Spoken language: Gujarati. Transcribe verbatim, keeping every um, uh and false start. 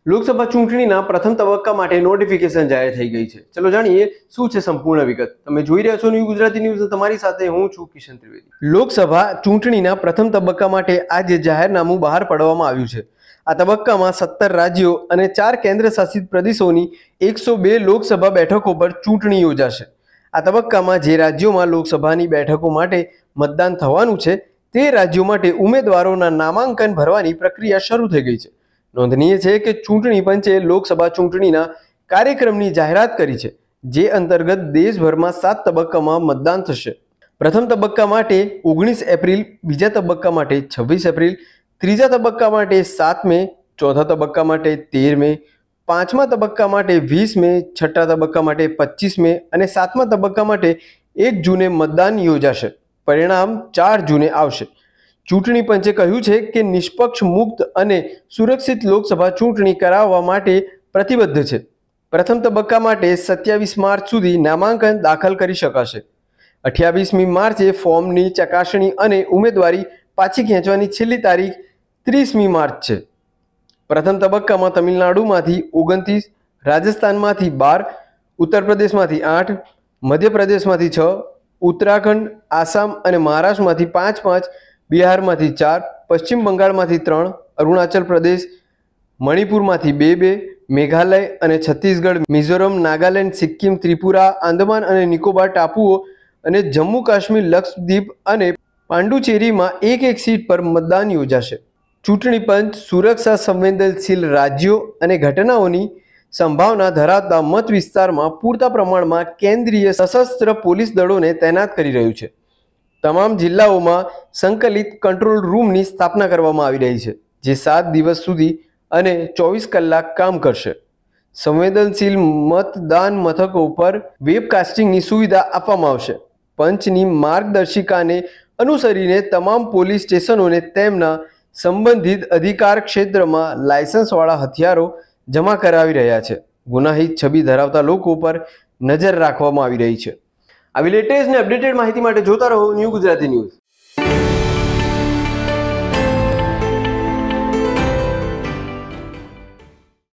લોકસભા ચૂંટણીના પ્રથમ તબક્કા માટે નોટિફિકેશન જાહેર થઈ ગઈ છે। ચલો જાણીએ શું છે સંપૂર્ણ વિગત। તમે જોઈ રહ્યા છો ન્યૂ ગુજરાતી ન્યૂઝ, તમારી સાથે હું છું કિશન ત્રિવેદી। લોકસભા ચૂંટણીના પ્રથમ તબક્કા માટે આજે જાહેરનામું બહાર પાડવામાં આવ્યું છે। આ તબક્કામાં સત્તર રાજ્યો અને ચાર કેન્દ્ર શાસિત પ્રદેશોની એકસો બે લોકસભા બેઠકો પર ચૂંટણી યોજાશે। આ તબક્કામાં જે રાજ્યોમાં લોકસભાની બેઠકો માટે મતદાન થવાનું છે તે રાજ્યો માટે ઉમેદવારોના નામાંકન ભરવાની પ્રક્રિયા શરૂ થઈ ગઈ છે। નોંધનીય છે કે ચૂંટણી પંચે લોકસભા ચૂંટણીના કાર્યક્રમની જાહેરાત કરી છે, જે અંતર્ગત દેશભરમાં સાત તબક્કામાં મતદાન થશે। પ્રથમ તબક્કા માટે ઓગણીસ એપ્રિલ, બીજા તબક્કા માટે છવ્વીસ એપ્રિલ, ત્રીજા તબક્કા માટે સાત મે, ચોથા તબક્કા માટે તેર મે, પાંચમા તબક્કા માટે વીસ મે, છઠ્ઠા તબક્કા માટે પચીસ મે અને સાતમા તબક્કા માટે એક જૂને મતદાન યોજાશે। પરિણામ ચાર જૂને આવશે। ચૂંટણી પંચે કહ્યું છે કે નિષ્પક્ષ, મુક્ત અને સુરક્ષિત લોકસભા ચૂંટણી કરાવવા માટે પ્રતિબદ્ધ છે। પ્રથમ તબક્કા માટે સત્યાવીસ માર્ચ સુધી નામાંકન દાખલ કરી શકાશે। અઠ્યાવીસમી માર્ચે ફોર્મની ચકાસણી અને ઉમેદવારી પાછી ખેંચવાની છેલ્લી તારીખ ત્રીસમી માર્ચ છે। પ્રથમ તબક્કામાં તમિલનાડુમાંથી ઓગણત્રીસ, રાજસ્થાનમાંથી બાર, ઉત્તર પ્રદેશમાંથી આઠ, મધ્યપ્રદેશમાંથી છ, ઉત્તરાખંડ, આસામ અને મહારાષ્ટ્રમાંથી પાંચ પાંચ, બિહારમાંથી ચાર, પશ્ચિમ બંગાળમાંથી ત્રણ, અરુણાચલ પ્રદેશ, મણિપુરમાંથી બે બે, મેઘાલય અને છત્તીસગઢ, મિઝોરમ, નાગાલેન્ડ, સિક્કિમ, ત્રિપુરા, આંદામાન અને નિકોબાર ટાપુઓ અને જમ્મુ કાશ્મીર, લક્ષદ્વીપ અને પાંડુચેરીમાં એક એક સીટ પર મતદાન યોજાશે। ચૂંટણી પંચ સુરક્ષા સંવેદનશીલ રાજ્યો અને ઘટનાઓની સંભાવના ધરાવતા મત વિસ્તારમાં પૂરતા પ્રમાણમાં કેન્દ્રીય સશસ્ત્ર પોલીસ દળોને તૈનાત કરી રહ્યું છે। તમામ જિલ્લાઓમાં સંકલિત કંટ્રોલ રૂમની સ્થાપના કરવામાં આવી રહી છે, જે સાત દિવસ સુધી અને ચોવીસ કલાક કામ કરશે। સંવેદનશીલ મતદાન મથકો પર વેબકાસ્ટિંગની સુવિધા આપવામાં આવશે। પંચની માર્ગદર્શિકાને અનુસરીને તમામ પોલીસ સ્ટેશનોને તેમના સંબંધિત અધિકાર ક્ષેત્રમાં લાયસન્સવાળા હથિયારો જમા કરાવી રહ્યા છે। ગુનાહિત છબી ધરાવતા લોકો પર નજર રાખવામાં આવી રહી છે। આવી લેટેસ્ટ ને અપડેટેડ માહિતી માટે જોતા રહો ન્યૂ ગુજરાતી ન્યૂઝ।